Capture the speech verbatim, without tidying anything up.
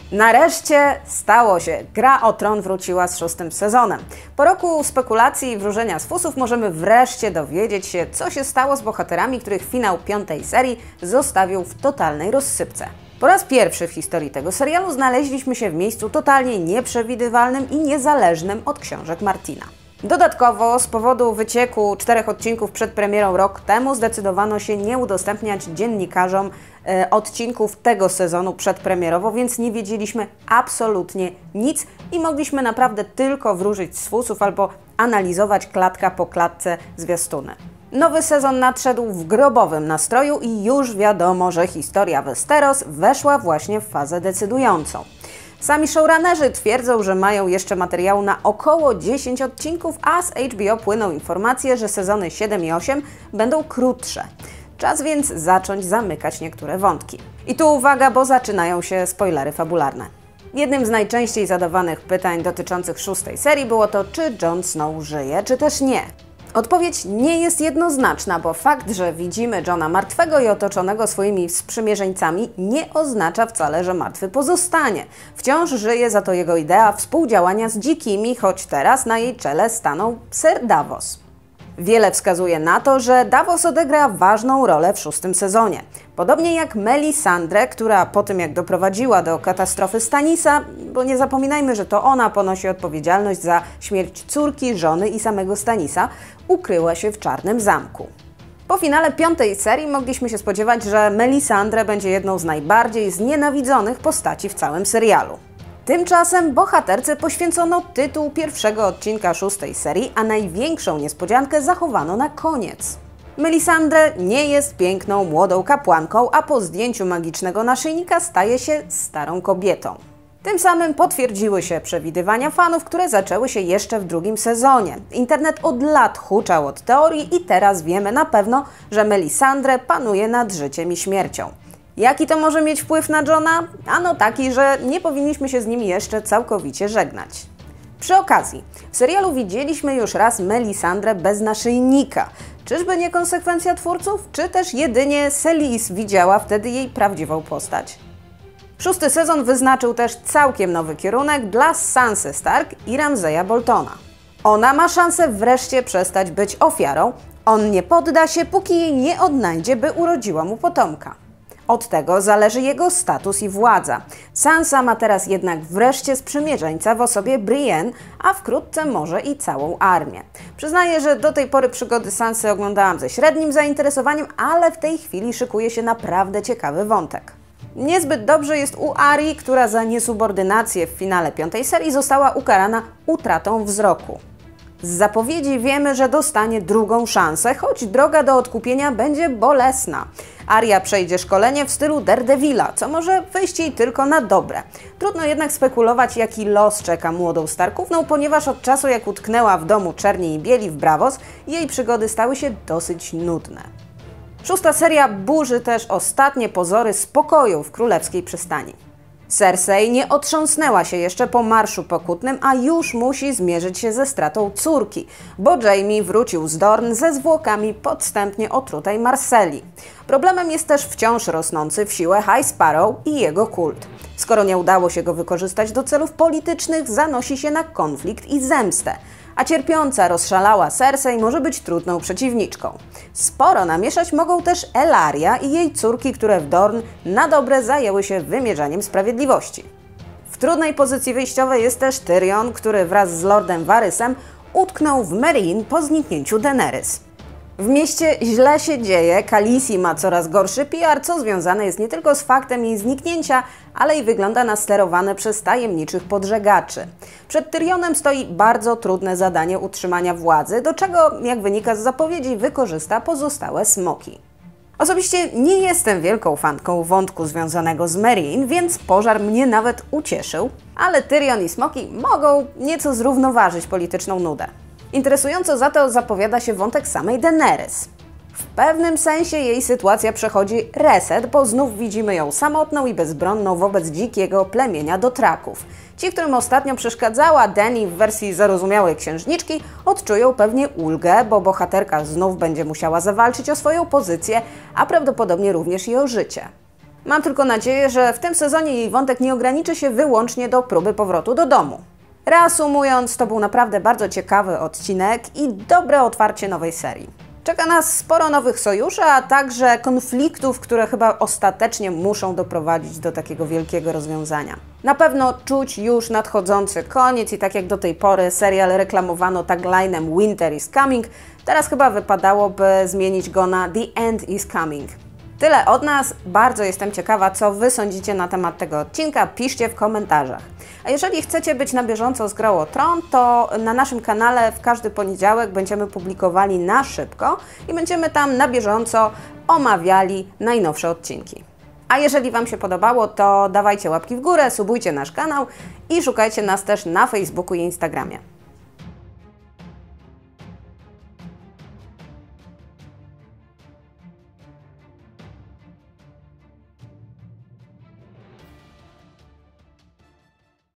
Nareszcie stało się. Gra o Tron wróciła z szóstym sezonem. Po roku spekulacji i wróżenia z fusów możemy wreszcie dowiedzieć się, co się stało z bohaterami, których finał piątej serii zostawił w totalnej rozsypce. Po raz pierwszy w historii tego serialu znaleźliśmy się w miejscu totalnie nieprzewidywalnym i niezależnym od książek Martina. Dodatkowo z powodu wycieku czterech odcinków przed premierą rok temu zdecydowano się nie udostępniać dziennikarzom e, odcinków tego sezonu przedpremierowo, więc nie wiedzieliśmy absolutnie nic i mogliśmy naprawdę tylko wróżyć z fusów albo analizować klatka po klatce zwiastuny. Nowy sezon nadszedł w grobowym nastroju i już wiadomo, że historia Westeros weszła właśnie w fazę decydującą. Sami showrunnerzy twierdzą, że mają jeszcze materiału na około dziesięć odcinków, a z H B O płyną informacje, że sezony siedem i osiem będą krótsze. Czas więc zacząć zamykać niektóre wątki. I tu uwaga, bo zaczynają się spoilery fabularne. Jednym z najczęściej zadawanych pytań dotyczących szóstej serii było to, czy Jon Snow żyje, czy też nie. Odpowiedź nie jest jednoznaczna, bo fakt, że widzimy Jona martwego i otoczonego swoimi sprzymierzeńcami, nie oznacza wcale, że martwy pozostanie. Wciąż żyje za to jego idea współdziałania z dzikimi, choć teraz na jej czele stanął Ser Davos. Wiele wskazuje na to, że Davos odegra ważną rolę w szóstym sezonie. Podobnie jak Melisandre, która po tym jak doprowadziła do katastrofy Stannisa, bo nie zapominajmy, że to ona ponosi odpowiedzialność za śmierć córki, żony i samego Stannisa, ukryła się w Czarnym Zamku. Po finale piątej serii mogliśmy się spodziewać, że Melisandre będzie jedną z najbardziej znienawidzonych postaci w całym serialu. Tymczasem bohaterce poświęcono tytuł pierwszego odcinka szóstej serii, a największą niespodziankę zachowano na koniec. Melisandre nie jest piękną, młodą kapłanką, a po zdjęciu magicznego naszyjnika staje się starą kobietą. Tym samym potwierdziły się przewidywania fanów, które zaczęły się jeszcze w drugim sezonie. Internet od lat huczał od teorii i teraz wiemy na pewno, że Melisandre panuje nad życiem i śmiercią. Jaki to może mieć wpływ na Jona? Ano taki, że nie powinniśmy się z nim jeszcze całkowicie żegnać. Przy okazji, w serialu widzieliśmy już raz Melisandrę bez naszyjnika. Czyżby nie konsekwencja twórców, czy też jedynie Selyse widziała wtedy jej prawdziwą postać? Szósty sezon wyznaczył też całkiem nowy kierunek dla Sansy Stark i Ramsaya Boltona. Ona ma szansę wreszcie przestać być ofiarą, on nie podda się, póki jej nie odnajdzie, by urodziła mu potomka. Od tego zależy jego status i władza. Sansa ma teraz jednak wreszcie sprzymierzeńca w osobie Brienne, a wkrótce może i całą armię. Przyznaję, że do tej pory przygody Sansy oglądałam ze średnim zainteresowaniem, ale w tej chwili szykuje się naprawdę ciekawy wątek. Niezbyt dobrze jest u Aryi, która za niesubordynację w finale piątej serii została ukarana utratą wzroku. Z zapowiedzi wiemy, że dostanie drugą szansę, choć droga do odkupienia będzie bolesna. Arya przejdzie szkolenie w stylu Daredevila, co może wyjść jej tylko na dobre. Trudno jednak spekulować, jaki los czeka młodą Starkówną, ponieważ od czasu jak utknęła w domu czerni i bieli w Braavos, jej przygody stały się dosyć nudne. Szósta seria burzy też ostatnie pozory spokoju w królewskiej przystani. Cersei nie otrząsnęła się jeszcze po Marszu Pokutnym, a już musi zmierzyć się ze stratą córki, bo Jaime wrócił z Dorne ze zwłokami podstępnie otrutej Marseli. Problemem jest też wciąż rosnący w siłę High Sparrow i jego kult. Skoro nie udało się go wykorzystać do celów politycznych, zanosi się na konflikt i zemstę, a cierpiąca, rozszalała Cersei może być trudną przeciwniczką. Sporo namieszać mogą też Ellaria i jej córki, które w Dorne na dobre zajęły się wymierzaniem sprawiedliwości. W trudnej pozycji wyjściowej jest też Tyrion, który wraz z Lordem Varysem utknął w Meereen po zniknięciu Daenerys. W mieście źle się dzieje, Khaleesi ma coraz gorszy P R, co związane jest nie tylko z faktem jej zniknięcia, ale i wygląda na sterowane przez tajemniczych podżegaczy. Przed Tyrionem stoi bardzo trudne zadanie utrzymania władzy, do czego, jak wynika z zapowiedzi, wykorzysta pozostałe smoki. Osobiście nie jestem wielką fanką wątku związanego z Meereen, więc pożar mnie nawet ucieszył, ale Tyrion i smoki mogą nieco zrównoważyć polityczną nudę. Interesująco za to zapowiada się wątek samej Daenerys. W pewnym sensie jej sytuacja przechodzi reset, bo znów widzimy ją samotną i bezbronną wobec dzikiego plemienia Dothraków. Ci, którym ostatnio przeszkadzała Dany w wersji zarozumiałej księżniczki, odczują pewnie ulgę, bo bohaterka znów będzie musiała zawalczyć o swoją pozycję, a prawdopodobnie również i o życie. Mam tylko nadzieję, że w tym sezonie jej wątek nie ograniczy się wyłącznie do próby powrotu do domu. Reasumując, to był naprawdę bardzo ciekawy odcinek i dobre otwarcie nowej serii. Czeka nas sporo nowych sojuszy, a także konfliktów, które chyba ostatecznie muszą doprowadzić do takiego wielkiego rozwiązania. Na pewno czuć już nadchodzący koniec i tak jak do tej pory serial reklamowano taglinem Winter is coming, teraz chyba wypadałoby zmienić go na The End is coming. Tyle od nas. Bardzo jestem ciekawa, co Wy sądzicie na temat tego odcinka. Piszcie w komentarzach. A jeżeli chcecie być na bieżąco z Grą o Tron, to na naszym kanale w każdy poniedziałek będziemy publikowali na szybko i będziemy tam na bieżąco omawiali najnowsze odcinki. A jeżeli Wam się podobało, to dawajcie łapki w górę, subujcie nasz kanał i szukajcie nas też na Facebooku i Instagramie.